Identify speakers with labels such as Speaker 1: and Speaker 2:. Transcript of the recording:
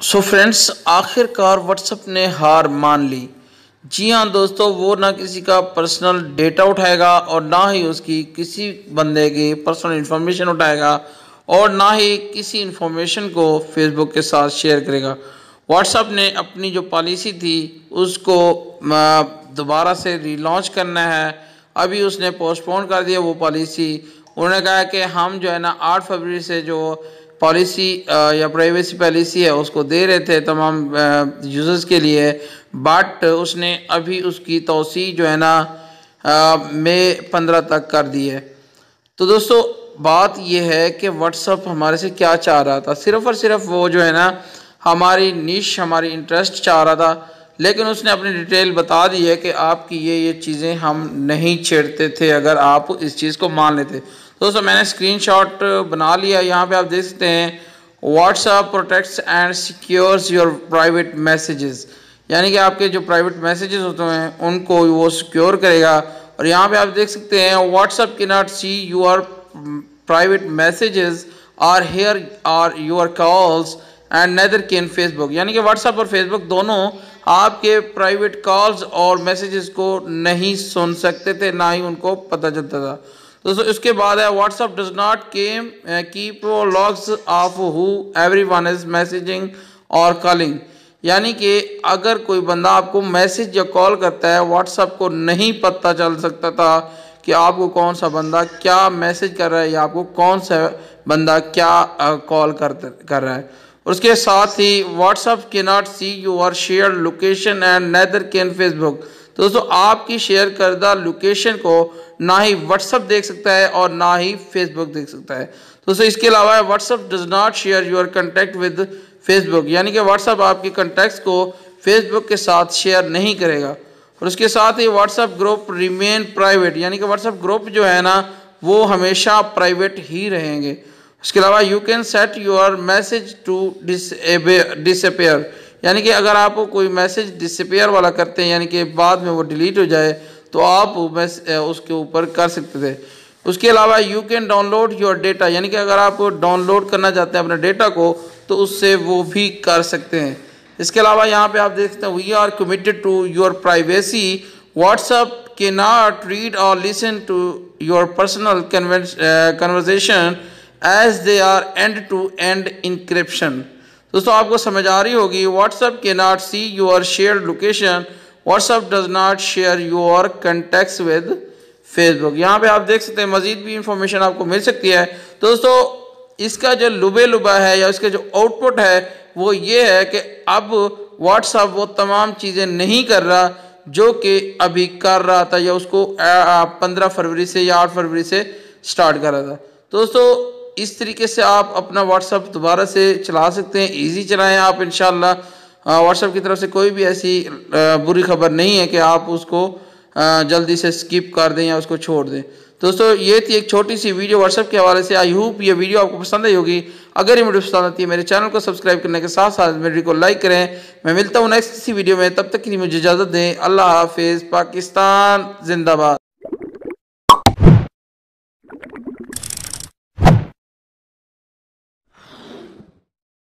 Speaker 1: So friends, आखिरकार WhatsApp ने हार मान ली। जी हाँ दोस्तों, वो ना किसी का पर्सनल डेटा उठाएगा और ना ही उसकी किसी बंदे की पर्सनल इंफॉर्मेशन उठाएगा और ना ही किसी इंफॉर्मेशन को फेसबुक के साथ शेयर करेगा। व्हाट्सएप ने अपनी जो पॉलिसी थी उसको दोबारा से रीलॉन्च करना है। अभी उसने पोस्टपोन कर दिया वो पॉलिसी। उन्होंने कहा कि हम जो है ना 8 फरवरी से जो पॉलिसी या प्राइवेसी पॉलिसी है उसको दे रहे थे तमाम यूज़र्स के लिए, बट उसने अभी उसकी तौसी जो है ना मई 15 तक कर दी है। तो दोस्तों, बात यह है कि व्हाट्सअप हमारे से क्या चाह रहा था। सिर्फ़ और सिर्फ वो जो है ना हमारी निश, हमारी इंटरेस्ट चाह रहा था, लेकिन उसने अपनी डिटेल बता दी है कि आपकी ये चीज़ें हम नहीं छेड़ते थे अगर आप इस चीज़ को मान लेते। दोस्तों, मैंने स्क्रीनशॉट बना लिया, यहाँ पे आप देख सकते हैं WhatsApp protects and secures your private messages, यानी कि आपके जो प्राइवेट मैसेजेस होते हैं उनको वो सिक्योर करेगा। और यहाँ पे आप देख सकते हैं WhatsApp can not see your private messages or hear or your calls and neither can Facebook, यानी कि व्हाट्सएप और फेसबुक दोनों आपके प्राइवेट कॉल्स और मैसेजेस को नहीं सुन सकते थे, ना ही उनको पता चलता था। दोस्तों, इसके बाद है WhatsApp does not keep logs of who everyone is messaging और कॉलिंग, यानी कि अगर कोई बंदा आपको मैसेज या कॉल करता है, व्हाट्सएप को नहीं पता चल सकता था कि आपको कौन सा बंदा क्या मैसेज कर रहा है या आपको कौन सा बंदा क्या कॉल कर रहा है। और उसके साथ ही WhatsApp can not see your shared location and neither can Facebook. दोस्तों, आपकी शेयर करदा लोकेशन को ना ही व्हाट्सएप देख सकता है और ना ही फेसबुक देख सकता है। दोस्तों, इसके अलावा WhatsApp does not share your contact with Facebook, यानी कि व्हाट्सएप आपके कॉन्टैक्ट्स को फेसबुक के साथ शेयर नहीं करेगा। और उसके साथ ही व्हाट्सएप ग्रुप रिमेन प्राइवेट, यानी कि व्हाट्सएप ग्रुप जो है ना वो हमेशा प्राइवेट ही रहेंगे। इसके अलावा you can set your message to disappear, यानी कि अगर आप कोई मैसेज डिसअपेयर वाला करते हैं, यानी कि बाद में वो डिलीट हो जाए, तो आप उसके ऊपर कर सकते थे। उसके अलावा you can download your data, यानी कि अगर आप डाउनलोड करना चाहते हैं अपने डेटा को तो उससे वो भी कर सकते हैं। इसके अलावा यहाँ पे आप देख सकते हैं we are committed to your privacy, WhatsApp can not read और listen to your personal conversation as they are end to end encryption. दोस्तों, आपको समझ आ रही होगी, WhatsApp can not see your shared location, WhatsApp does not share your contacts with Facebook. यहाँ पे आप देख सकते हैं मजीद भी इंफॉर्मेशन आपको मिल सकती है। दोस्तों, इसका जो लुबा है या इसका जो आउटपुट है वो ये है कि अब व्हाट्सएप वो तमाम चीज़ें नहीं कर रहा जो कि अभी कर रहा था या उसको 15 फरवरी से या 8 फरवरी से स्टार्ट कर रहा था। दोस्तों, इस तरीके से आप अपना व्हाट्सएप दोबारा से चला सकते हैं, इजी चलाएं आप इंशाल्लाह। व्हाट्सएप की तरफ से कोई भी ऐसी बुरी खबर नहीं है कि आप उसको जल्दी से स्किप कर दें या उसको छोड़ दें। दोस्तों, ये थी एक छोटी सी वीडियो व्हाट्सएप के हवाले से। आई होप ये वीडियो आपको पसंद आई होगी। अगर ये वीडियो पसंद आती है मेरे चैनल को सब्सक्राइब करने के साथ साथ मेरे वीडियो को लाइक करें। मैं मिलता हूँ नेक्स्ट किसी वीडियो में, तब तक के लिए मुझे इजाज़त दें। अल्लाह हाफिज़। पाकिस्तान जिंदाबाद।